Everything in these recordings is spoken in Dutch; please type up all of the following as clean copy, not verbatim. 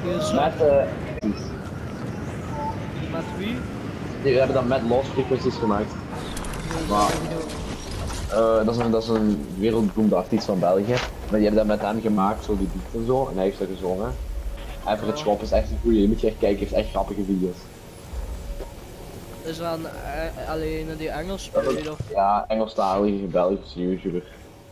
Met Met wie? die hebben dat met Lost Frequencies gemaakt. Maar dat is een wereldberoemde artiest van België. Maar die hebben dat met hem gemaakt, zo die beat en zo. En hij heeft dat gezongen. En voor het schop is echt een goeie. Je moet je echt kijken, hij heeft echt grappige video's. Is dat alleen die Engels spelen of? Ja, Engelstalige Belgische YouTuber.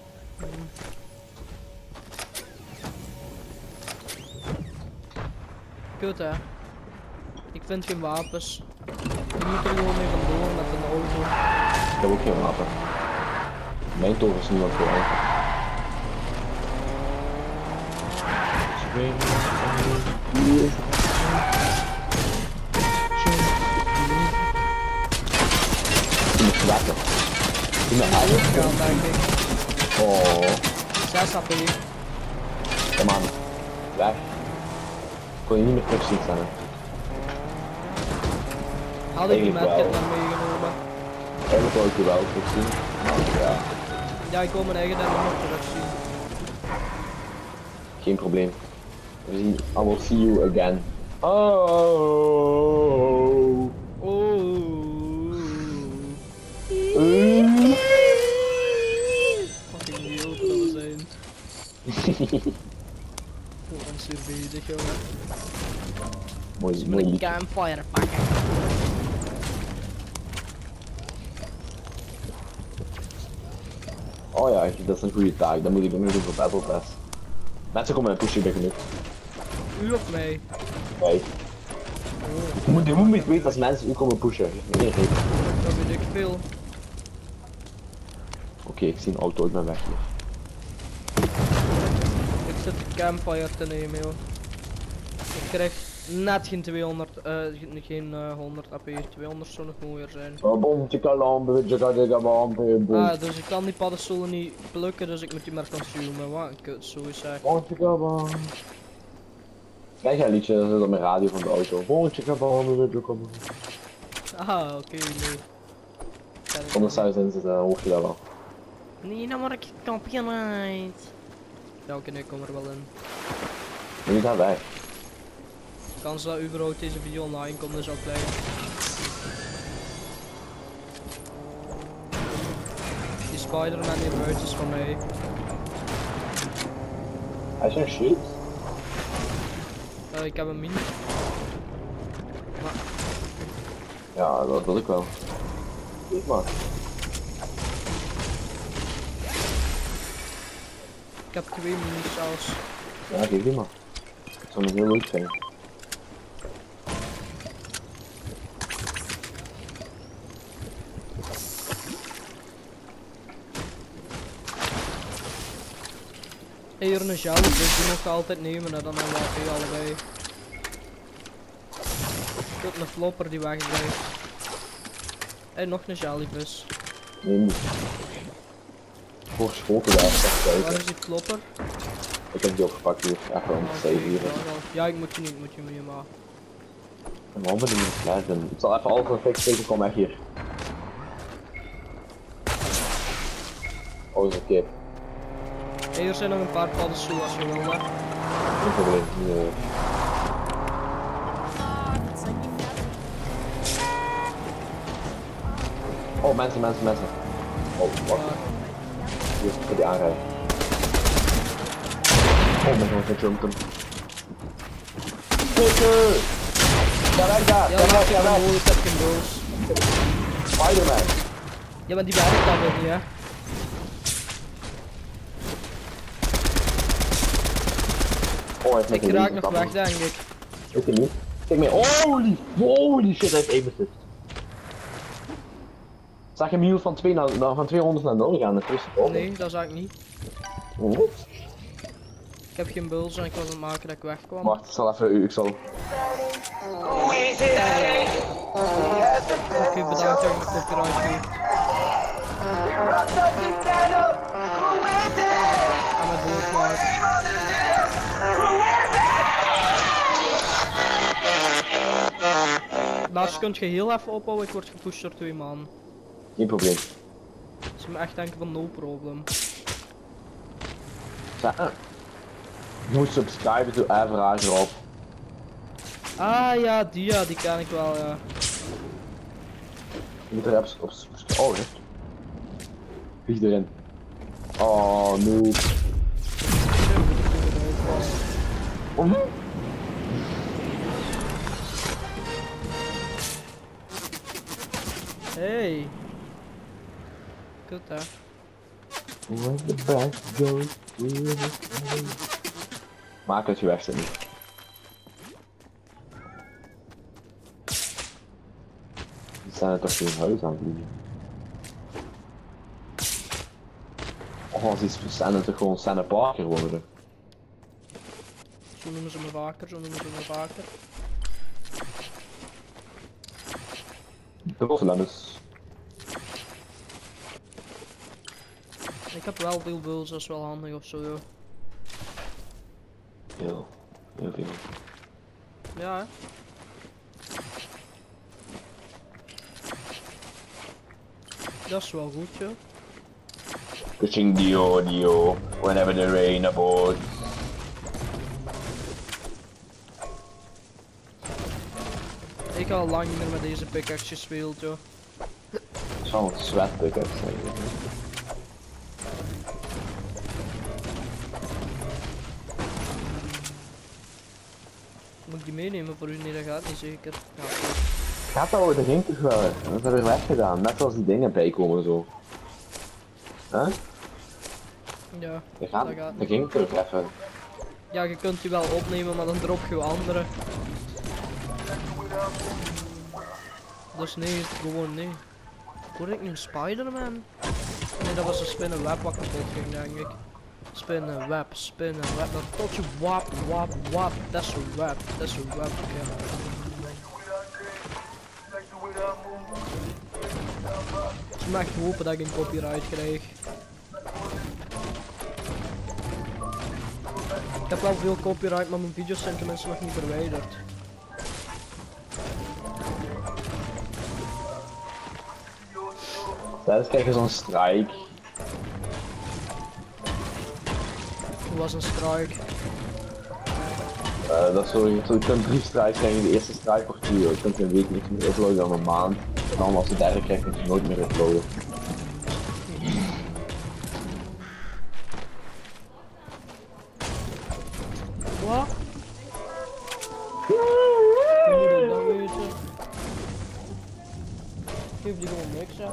Kut hè. Ik vind geen wapens. Je moet er gewoon mee vandoor met een auto. Ik heb ook geen wapen. Mijn toren is niemand voor mij. Je moet lekker. Je moet eigenlijk gaan denk ik. Oh, 6 HP. kom aan. Weg. Kon je niet meer terug zien staan. Had ik die Eigenlijk medkit wel. dan meegenomen? Eigenlijk wil ik je wel terugzien. Maar ja, Ja, ik wil mijn eigen dan nog terugzien. geen probleem. We zien, I will see you again. Oh. Fucking idioot dat we zijn. Gewoon zo bezig jongen. Mooi, Met mooi een liedje. campfire pakken. Oh ja, dat is een goede taak. Dat moet ik ook nog doen voor Battle Pass. Mensen komen naar pushen bij genoeg. U of mij? Nee. Je moet niet weten als mensen u komen pushen. Nee, nee. Dat weet ik veel. Oké, ik zie een auto, ik ben weg hier. Ik zit de campfire te nemen joh. Ik krijg net geen 200, geen 100 AP, 200 zou nog mooier zijn. Ah, dus ik kan die paddenstoelen niet plukken, dus ik moet die maar consumen. Wat een kut, zo is hij. Krijg jij een liedje, dat is op mijn radio van de auto. Ah, oké, nee. Zonder saus in zitten, hoor je dat wel. Nee, dan word ik copyright. Ja, oké, nee, ik kom er wel in. Maar die gaan weg. De kans dat überhaupt deze video online komt is al klein. Die Spider-Man die buiten is van mij. Hij is een shield. Ik heb een mini. Ja, dat wil ik wel. Kijk maar. Ik heb 2 minis zelfs. Ja, geef die maar. Dat zou nog heel leuk zijn. Hier een gel, dus die mocht altijd nemen en dan hebben we AP allebei. Tot een flopper die wegblijft. En nog een jellyfish. Nee, niet. Voor schoten daar, zeg Waar buiten. is die flopper? Ik heb die opgepakt hier, even om te save hier. Ja, ik moet je niet, maar. En waarom ben ik niet klaar? Ik zal even alles een fix steken, kom weg hier. Oh, is een kip. Hier zijn nog een paar paddenstoelen als je wil, maar. Geen probleem. Nee. Oh, mensen. Oh, wacht. Hier, voor die aanrijden. Oh, mijn god, ik jump hem. Sticker! Ga weg daar! Ja, Ga weg, ik ga heb weg! ik heb geen doos. Spider-Man! Ja, maar die werkt dan weer niet, hè? Oh, hij heeft met Ik een raak laser nog weg, tappen. denk ik. Ik weet niet. Kijk mee. Holy shit, hij heeft één assist. Zag je hem hier van 200 naar 0 gaan in 2 seconden? Nee, dat zag ik niet. Oh. Ik heb geen buls en ik was aan het maken dat ik wegkwam. Wacht, ik zal even, ik zal... Oké, bedankt dat je me copyright geeft. Ga maar door, maar. Lars, kunt je heel even ophouden? Ik word gepusht door 2 man. Geen probleem. Ze me echt denken van no problem. Je moet subscriben to Everager op. Ah ja, die ken ik wel, ja. Je moet er even op. Oh, echt. Vlieg erin. Oh, noob. Hey. Goed hè. Maak het je weg, niet. Die zijn er toch geen huis aan het vliegen. Oh, ze zijn er toch gewoon Santa Parker worden. Zo noemen ze me vaker, De Rotterdamers. Ik heb wel veel bulls, dat is wel handig of zo, joh. Heel veel. Ja, hè? Dat is wel goed, joh. Pushing the audio whenever the rain aboard. Ik heb al lang niet meer met deze pickaxe gespeeld, joh. Het zal een sweatpick zijn. Moet ik die meenemen voor u? Nee, dat gaat niet zeker. Ja, Gaat dat, dat ging toch wel. Dat hebben we weg gedaan, net zoals die dingen bijkomen zo. Huh? ja, Dat ging toch even. Ja, je kunt die wel opnemen, maar dan drop je andere. Dus nee, gewoon nee. Hoorde ik nu een Spider-Man? Nee, dat was een spinnenweb wat kapot ging, denk ik. Spinnenweb. Dat tot je wap. Dat is een web, oké. Ik mag echt hopen dat ik een copyright krijg. Ik heb wel veel copyright, maar mijn video's zijn tenminste nog niet verwijderd. Tijdens krijg je zo'n strike. Hoe was een strike? Dat is zo, je kunt 3 strikes krijgen. De eerste strike wordt je kunt een week niks meer uploaden dan een maand. En dan als de derde krijgt, kun je nooit meer uploaden. Wat? Hoe moet ik dat weten? Geef die gewoon niks, hè?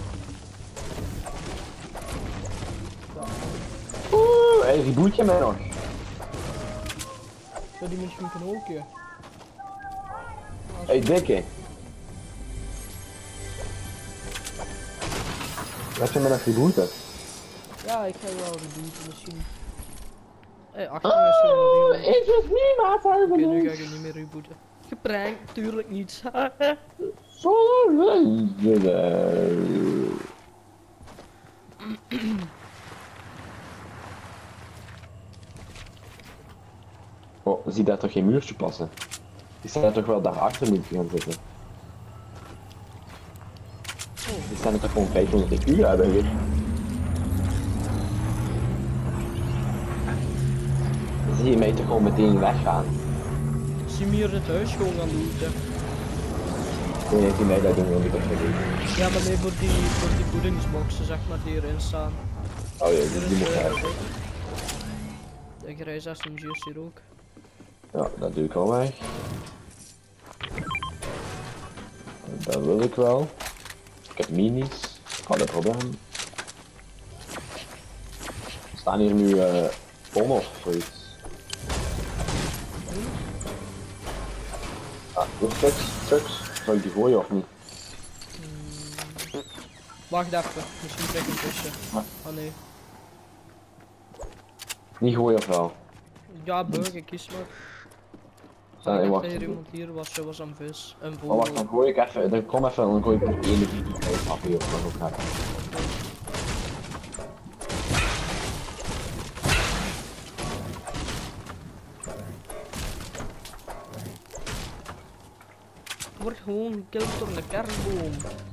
Hey, reboot je mij nog? Ja, die moet je moeten ook, ja. Hey, dikke. Wat je mij nog rebooten? Ja, ik ga je wel rebooten misschien. Hey, achter me is gewoon een Is het niemand aan Oké, nu ga ik het niet meer rebooten. Geprankt, tuurlijk niet. Oh, zie daar toch geen muurtje passen? Die zijn er toch wel daarachter moeten gaan zitten? Die zijn er toch gewoon 500 EQ hebben hier? Dan zie je mij toch gewoon meteen weggaan? Zie me hier het huis gewoon gaan looten. Nee, zie mij dat doen, want ik heb geen idee. Ja, maar nee, voor die voedingsboxen zeg maar die erin staan. Oh ja, die moet uit. De grijze SMG's hier ook. Ja, dat doe ik al weg. Dat wil ik wel. Ik heb minis, had een probleem. Staan hier nu bommen of zoiets? Ah, trucks. Zou ik die gooien of niet? Wacht even, misschien krijg ik een tusje. Oh nee. Niet gooien of wel? Ja, burger, kies maar. Nee, Ik wacht. dacht dat hier iemand hier was aan vis. Een Oh, vogel. wacht, dan gooi ik even, dan kom even en dan gooi ik de ene video af hier, dat ook gaat. Word gewoon gekild door een kernboom.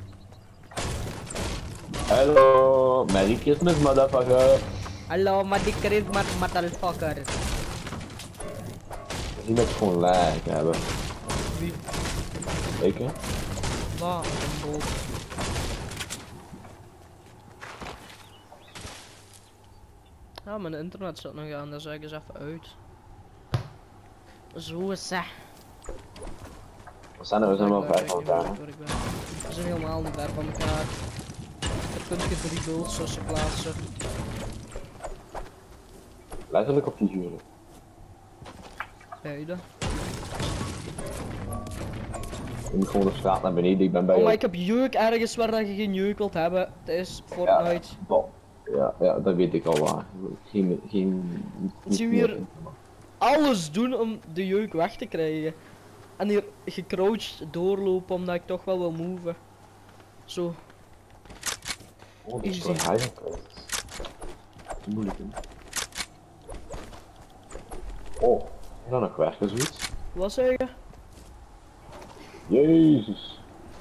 Hallo, Merry Christmas motherfucker. Hallo, maar die charisma motherfucker. Die moet gewoon lag hebben. wie. Zeker. Wat een boot. Ja, mijn internet zat nog aan, daar zeg ik eens even uit. Zo is het. We zijn wel ver van elkaar. We zijn helemaal niet ver van elkaar. Dan kun je 3 builds tussen plaatsen. Letterlijk op figuren. Beide. Je moet gewoon de straat naar beneden, ik ben bij Oh, maar jou. ik heb jeuk ergens waar dat je geen jeuk wilt hebben. Het is Fortnite. Ja, dat weet ik al waar. Geen... Zie je hier alles doen om de jeuk weg te krijgen. En hier gecrouched doorlopen omdat ik toch wel wil moven. Zo. Oh, dat is Easy. toch hiding place. Moeilijk hè. Oh, is dat nog werken zoiets? Wat zeg je? Jezus.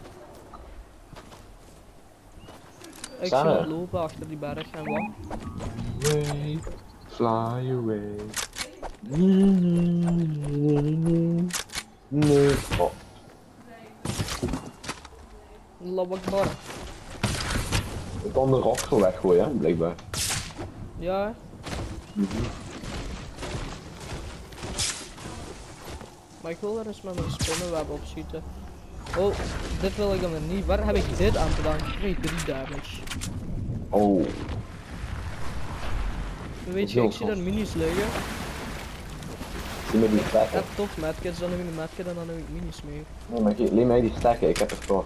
Ik Staan zie er? het lopen achter die berg en wat? Away, fly away. Nee. Oh, Labakbar. ik kan de rock zo weggooien, hè, blijkbaar. Ja, hè? Maar ik wil er eens met mijn spinnenweb op schieten. Oh, dit wil ik dan weer niet. Waar heb ik dit aan te danken? Ik kreeg 3 damage. Oh, Weet je, ik zie daar minis liggen. zie me die Ik stekken. heb toch medkits, dan heb ik een medkit en dan heb ik minis mee. Nee, maar leem mij die stekken, ik heb er toch.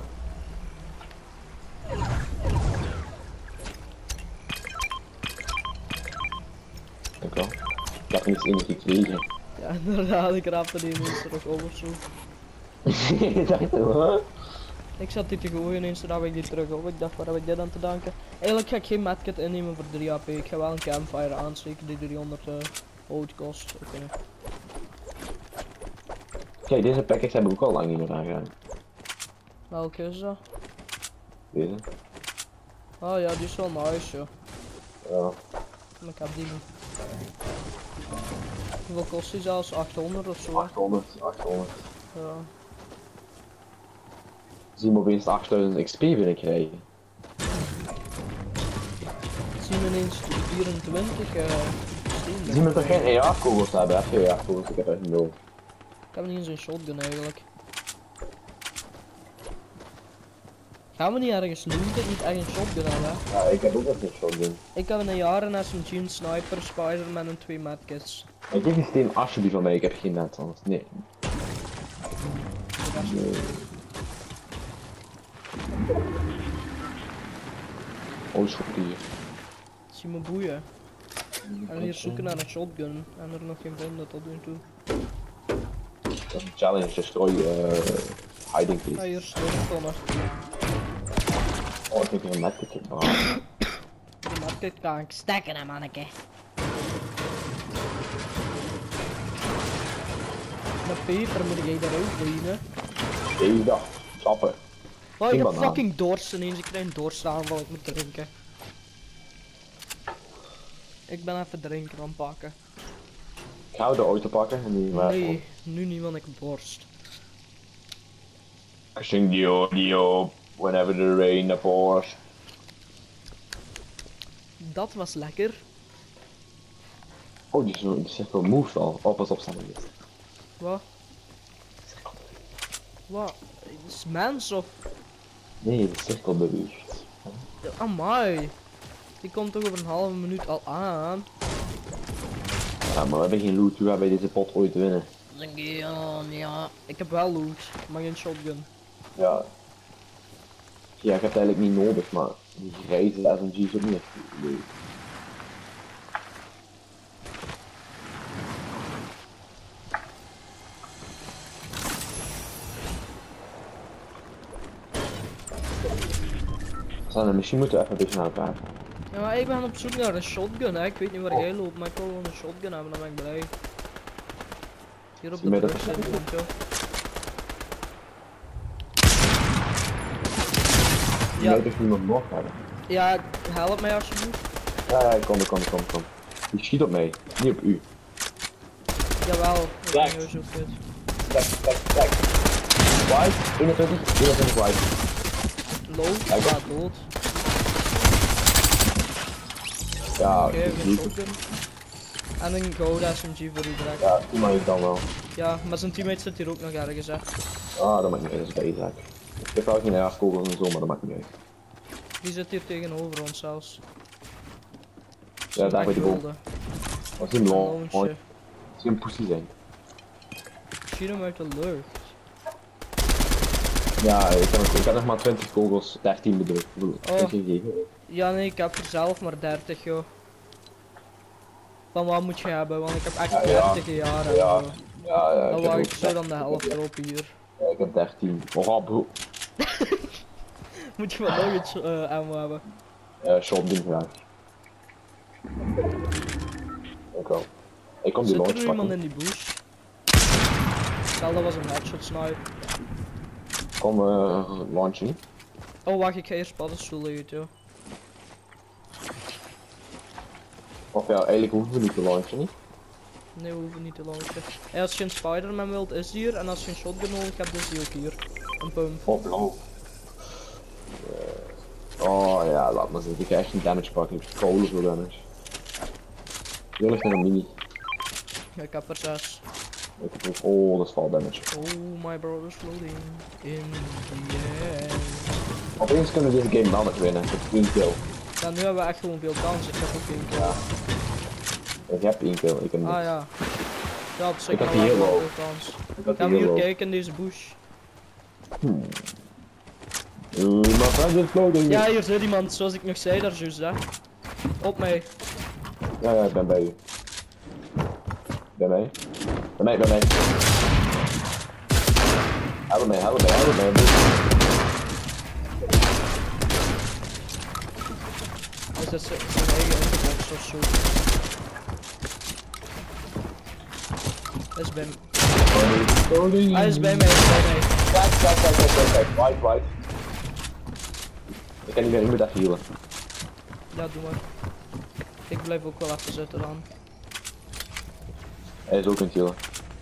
Dank wel. Ik heb niets in gekregen. Ja, inderdaad, ik raapte die ineens terug op of zo. Ik dacht, wat? Ik zat die te gooien ineens, toen heb ik die terug op. Ik dacht, waar heb ik dit aan te danken? Eigenlijk ga ik geen medkit innemen voor 3 AP. Ik ga wel een campfire aansteken die 300 hout kost. Oké. Kijk, deze package hebben we ook al lang niet meer aangedaan. Welke is dat? Deze. Oh ja, die is wel nice, joh. Ja. Maar ik heb die niet. Hoeveel kost die zelfs? 800 of zo? 800. Ja. Zien we opeens 8000 XP willen krijgen. Zien we ineens 24 steen. Zien we toch geen AR-kogels hebben? Heb je AR-kogels? Ik heb echt 0. Ik heb niet eens een shotgun eigenlijk. Gaan we niet ergens looten? Niet echt een shotgun hebben, hè? Ja, ik heb ook nog geen shotgun. Ik heb een jaren SMG, sniper, Spider-Man en 2 medkits. Ik geef die steen alsjeblieft van mij, ik heb geen net anders. Nee. Nee. Oh, schot hier. Zie me boeien. En hier zoeken naar een shotgun. En er nog geen vinden tot nu toe. Dat is een challenge, destroy hiding Ja, place. hier slurptonnen. Oh, ik heb hier een medkit. Oh. Die medkit kan ik stekken, hè, manneke. De peper moet ik eruit brengen. Deze dag, sappen. Oh, ik heb banaan. fucking dorst ineens. Ik krijg een dorstaanval, ik moet drinken. Ik ben even drinken aan het pakken. Ik ga de auto pakken en die Nee, nu niet, want ik heb dorst. I sing the audio whenever the rain pours. Dat was lekker. Oh, die cirkel moves al. Oh, pas op, staan er niet. Wat? Wat? Is mens of? Nee, de cirkel beweegt. Amai. Die komt toch over een halve minuut al aan. Ja, maar we hebben geen loot. Hoe gaan wij deze pot ooit winnen? Ja. Ik heb wel loot, maar geen shotgun. Ja. Ja, ik heb het eigenlijk niet nodig, maar die grijze SMG is ook niet echt leuk. Sanne, misschien moeten we even een beetje naar elkaar gaan. Ja, maar ik ben op zoek naar een shotgun, hè. Ik weet niet waar jij loopt, maar ik wil gewoon een shotgun hebben, dan ben ik blij. Hier op Zie de je dat brug er zit zit? iemand, joh. Je Ja. weet of niemand nog hebben. Ja, help mij alsjeblieft. Ja, kom. Die schiet op mij, niet op u. Jawel, ik ben Kijk. nu zo kut. Kijk. white, 21 white. Low, Kijk. ja, dood. Ja, Oké, dat we is gaan niet. shotgun. En een goud SMG voor u direct. Ja, die mag ik dan wel. Ja, maar zijn teammate zit hier ook nog ergens, hè. Ah, dat maakt niet uit, dat is bij Isaac. Ik heb wel geen erfkogels en zo, maar dat maakt niet uit. Die zit hier tegenover ons zelfs. Ja, daar bij die boom. Dat is een long, mooi. Launchen. Dat is een pussy zijn. Ik zie hem uit de lucht. Ja, ik heb nog maar 20 kogels, 13 bedoel ik. Ja, nee, ik heb er zelf maar 30, joh. Van wat moet je hebben? Want ik heb echt Ja, 30 jaar. Ja, joh. ja, Dan ik heb wou ook ik zo dan de helft erop hier. Ja, ik heb 13. Oh, bro. Moet je wel nog iets ammo hebben. Shotgun graag. Ik wel. Ik kom die Zit er launch nu iemand pakken. in die bush? Stel dat was een headshot snipe. Kom launchen. Oh wacht, ik ga eerst paddenstoelen eten, joh. Of ja, eigenlijk hoeven we niet te launchen, niet? Nee, we hoeven niet te launchen. Hey, als je een Spider-Man wilt, is die hier. En als je een shotgun nodig hebt, is die ook hier. Een pump. Oh, blauw. Oh ja, laat maar zitten. Ik ga echt een damage pakken. Ik heb kolen voor damage. Hier ligt nog een mini. Ja, ik heb er 6. Ik heb ook, oh, dat is fall damage. Oh, my brother's floating in the air. Opeens kunnen we deze game dan nog winnen. Ik heb 1 kill. Ja, nu hebben we echt gewoon veel kans. Ik heb ook 1 kill. Ja. Ik heb 1 kill. Ik heb niks. Ah ja. Ja, op zich Ik heb wel die echt heel wel low. veel kans. Ik had Gaan we die hier heel kijken in deze bush? My friend is floating. Ja, hier zit iemand, zoals ik nog zei daar juist, hè. Op mij. Ja, ik ben bij u. Bij mij. Bij mij, bij mij. Help mij, help mij, help mij. Is dat zijn eigen inbox of zo? Hij is bij mij. Hij is bij mij, hij is bij mij. Kijk. White, white. Ik kan niet meer, ik moet echt healen. Ja, doe maar. Ik blijf ook wel even zitten dan. Hij is ook aan het healen.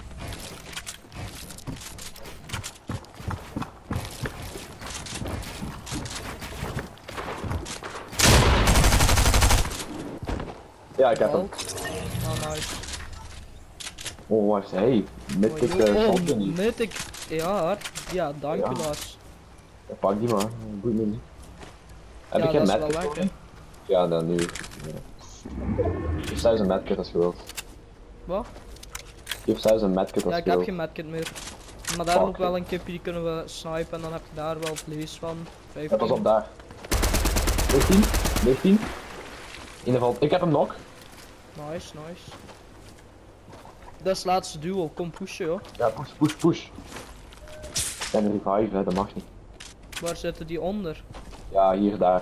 Ja, ik heb hem. Oh, nice. Oh, wacht, hey. Mythic shotgun niet. Mythic. Ja, ja, dank Ja. je Lars. Ja, pak die maar, goed niet. Heb Ja, ik geen dat is wel medkit? lekker. Ja, dan nu. Ja. Geef zelfs een medkit als je wilt. Wat? Geef zelfs een medkit als Ja, je ik heb wilt. geen medkit meer. Maar daar Fuck, loopt wel een kipje, die kunnen we snipen en dan heb je daar wel vlees van. Ja, 15. pas op daar. 19? 19? In ieder geval, ik heb hem nog. Nice, nice. Dat is het laatste duo, kom pushen joh. Ja, push. En revive, hè, dat mag niet. Waar zitten die onder? Ja, hier, daar.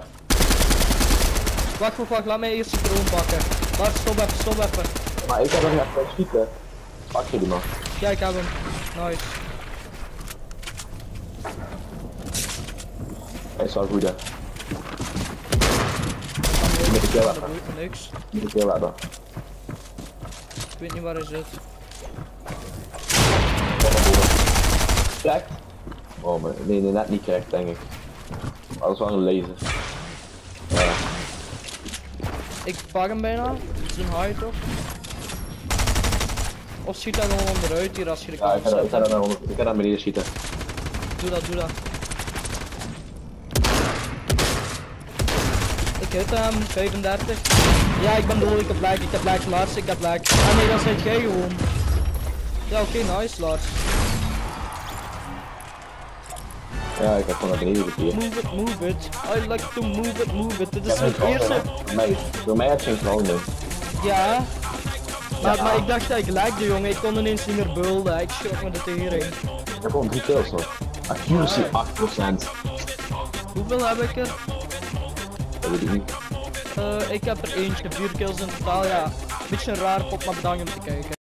Wacht, laat mij eerst de drone pakken. Bart, stop even. Maar ik heb hem echt wel schieten. Pak je die maar. Ja, ik heb hem. Nice. Hij is wel goed, hè. Ik Moet ik heel dat hebben. doet niks. Moet ik heel hebben. Ik weet niet waar hij zit. Kom naar boven. Krijgt? Oh, maar nee, net niet krijgt, denk ik. Maar dat is wel een laser. Ja. Ik pak hem bijna. Het is een high toch? Of schiet hij gewoon onderuit hier als je de Ja, kant zet. ik ga naar beneden schieten. Doe dat. Ik hit hem, 35. Ja, ik ben dood, ik heb lag, Lars, ik heb lag. Ah nee, dat zit jij gewoon. Ja, oké, nice, Lars. Ja, ik heb gewoon naar beneden gekeerd. Move it. I like to move it. Dit is Ik heb het eerste. Door mij heb je geen vrouw meer. Ja. Maar ik dacht dat ik lagde, jongen. Ik kon ineens niet meer bulden. Ik schrok me de tering. Ik heb gewoon 3 kills nog. Accuracy 8%. Hoeveel heb ik er? Dat weet ik niet. Ik heb er eentje, 4 kills in totaal, ja. Beetje een raar pot, maar bedankt om te kijken.